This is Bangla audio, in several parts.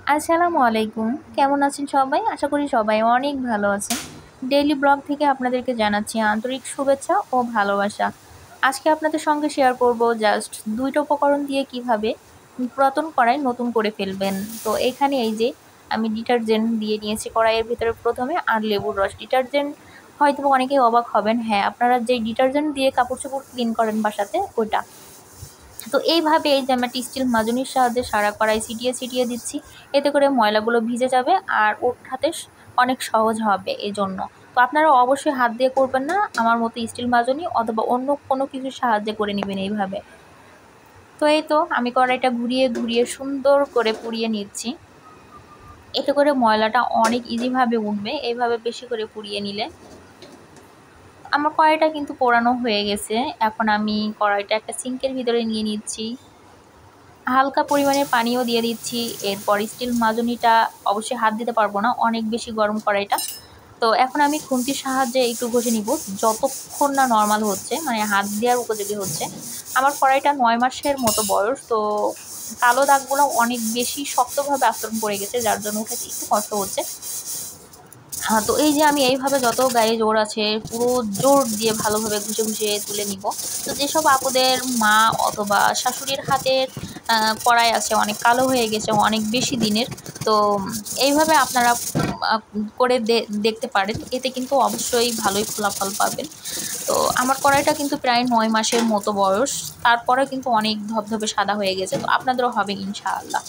আসসালামু আলাইকুম। কেমন আছেন সবাই? আশা করি সবাই অনেক ভালো আছেন। ডেইলি ব্লগ থেকে আপনাদেরকে জানাচ্ছি আন্তরিক শুভেচ্ছা ও ভালোবাসা। আজকে আপনাদের সঙ্গে শেয়ার করব জাস্ট ২ টা উপকরণ দিয়ে কিভাবে পুরাতন কড়াই নতুন করে ফেলবেন। তো এখানে এই যে আমি ডিটারজেন্ট দিয়ে নিয়েছি কড়াইয়ের ভিতরে প্রথমে আর লেবুর রস। ডিটারজেন্ট হয়তোবা অনেকেই অবাক হবেন। হ্যাঁ, আপনারা যেই ডিটারজেন্ট দিয়ে কাপড়-চোপড় ক্লিন করেন বাসাতে ওটা। তো এইভাবে এই যে আমি একটা স্টিল মাজনির সাহায্যে সারা কড়াই ছিটিয়ে দিচ্ছি। এতে করে ময়লাগুলো ভিজে যাবে আর ওঠাতে অনেক সহজ হবে এজন্য। তো আপনারা অবশ্যই হাত দিয়ে করবেন না, আমার মতো স্টিল মাজনি অথবা অন্য কোনো কিছুর সাহায্যে করে নিবেন এইভাবে। তো এই তো আমি কড়াইটা ঘুরিয়ে সুন্দর করে পুড়িয়ে নিচ্ছি। এতে করে ময়লাটা অনেক ইজিভাবে উঠবে এইভাবে বেশি করে পুড়িয়ে নিলে। আমার কড়াইটা কিন্তু পোড়ানো হয়ে গেছে। এখন আমি কড়াইটা একটা সিঙ্কের ভিতরে নিয়ে নিচ্ছি। হালকা পরিমাণে পানিও দিয়ে দিচ্ছি। এরপর স্টিল মাজনিটা অবশ্যই হাত দিতে পারবো না, অনেক বেশি গরম কড়াইটা। তো এখন আমি খুন্তির সাহায্যে একটু ঘষে নিব যতক্ষণ না নর্মাল হচ্ছে, মানে হাত দেওয়ার উপযোগী হচ্ছে। আমার কড়াইটা ৯ মাসের মতো বয়স, তো কালো দাগগুলো অনেক বেশি শক্তভাবে আস্তরণ পড়ে গেছে, যার জন্য উঠাতে একটু কষ্ট হচ্ছে। তো এই যে আমি এইভাবে যত গায়ে জোর আছে পুরো জোর দিয়ে ভালোভাবে ঘষে তুলে নিব। তো যেসব আপুদের মা অথবা শাশুড়ির হাতের কড়াই আছে অনেক কালো হয়ে গেছে অনেক বেশি দিনের, তো এইভাবে আপনারা করে দেখতে পারেন, এতে কিন্তু অবশ্যই ভালোই ফলাফল পাবেন। তো আমার কড়াইটা কিন্তু প্রায় ৯ মাসের মতো বয়স, তারপরে কিন্তু অনেক ধবধবে সাদা হয়ে গেছে, তো আপনাদেরও হবে ইনশাআল্লাহ।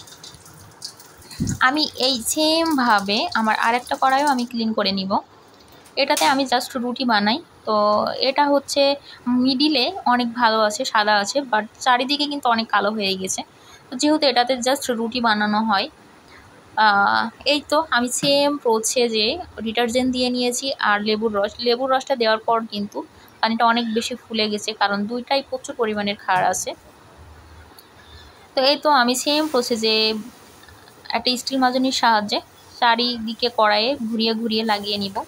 আমি এই সেমভাবে আমার আরেকটা কড়াইও আমি ক্লিন করে নিব। এটাতে আমি জাস্ট রুটি বানাই। তো এটা হচ্ছে মিডিলে অনেক ভালো আছে, সাদা আছে, বাট চারিদিকে কিন্তু অনেক কালো হয়ে গেছে। তো যেহেতু এটাতে জাস্ট রুটি বানানো হয়, এই তো আমি সেম প্রসেসে ডিটারজেন্ট দিয়ে নিয়েছি আর লেবুর রসটা দেওয়ার পর কিন্তু পানিটা অনেক বেশি ফুলে গেছে, কারণ দুইটাই প্রচুর পরিমাণের ক্ষার আছে। তো এই তো আমি সেম প্রসেসে একটা স্টিল মাজনির সাহায্যে চারিদিকে কড়াইয়ে ঘুরিয়ে লাগিয়ে নিব।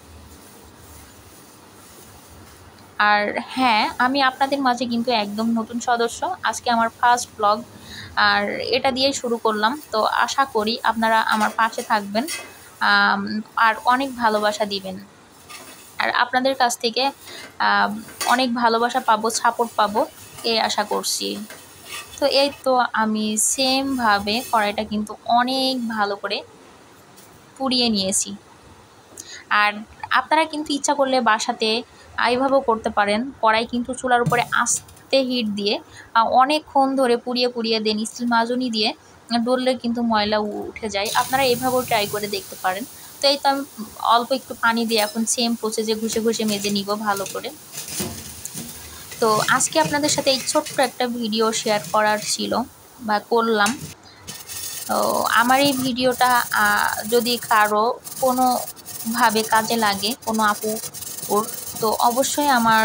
আর হ্যাঁ, আমি আপনাদের মাঝে কিন্তু একদম নতুন সদস্য, আজকে আমার ফার্স্ট ব্লগ, আর এটা দিয়েই শুরু করলাম। তো আশা করি আপনারা আমার পাশে থাকবেন আর অনেক ভালোবাসা দিবেন, আর আপনাদের কাছ থেকে অনেক ভালোবাসা পাবো, সাপোর্ট পাবো, এই আশা করছি। তো এই তো আমি সেমভাবে কড়াইটা কিন্তু অনেক ভালো করে পুড়িয়ে নিয়েছি। আর আপনারা কিন্তু ইচ্ছা করলে বাসাতে এইভাবেও করতে পারেন। কড়াই কিন্তু চুলার উপরে আস্তে হিট দিয়ে অনেকক্ষণ ধরে পুড়িয়ে দেন স্টিল মাজনি দিয়ে ডললে কিন্তু ময়লা উঠে যায়। আপনারা এভাবেও ট্রাই করে দেখতে পারেন। তো এই তো আমি অল্প একটু পানি দিয়ে এখন সেম প্রসেসে ঘষে মেজে নিব ভালো করে। তো আজকে আপনাদের সাথে এই ছোট্ট একটা ভিডিও শেয়ার করার ছিল বা করলাম। তো আমার এই ভিডিওটা যদি কারো কোনোভাবে কাজে লাগে, কোনো আপুর, তো অবশ্যই আমার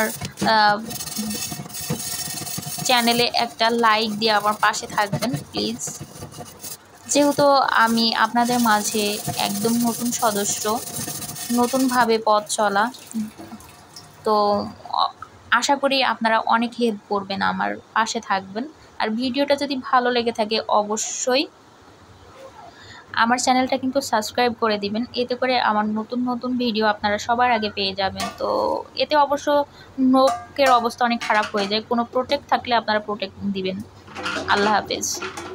চ্যানেলে একটা লাইক দিয়ে আমার পাশে থাকবেন প্লিজ। যেহেতু আমি আপনাদের মাঝে একদম নতুন সদস্য, নতুনভাবে পথ চলা, তো আশা করি আপনারা অনেক হেল্প করবেন, আমার পাশে থাকবেন। আর ভিডিওটা যদি ভালো লেগে থাকে অবশ্যই আমার চ্যানেলটা কিন্তু সাবস্ক্রাইব করে দিবেন, এতে করে আমার নতুন ভিডিও আপনারা সবার আগে পেয়ে যাবেন। তো এতে অবশ্য নখের অবস্থা অনেক খারাপ হয়ে যায়, কোনো প্রোটেক্ট থাকলে আপনারা প্রোটেক্ট দিবেন। আল্লাহ হাফেজ।